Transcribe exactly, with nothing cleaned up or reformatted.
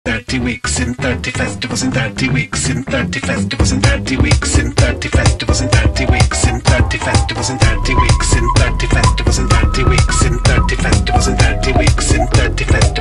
thirty weeks in thirty festivals in thirty weeks in thirty festivals in thirty weeks in thirty festivals in thirty weeks in thirty festivals in thirty weeks in thirty festivals in thirty weeks in thirty festivals in thirty weeks in thirty festivals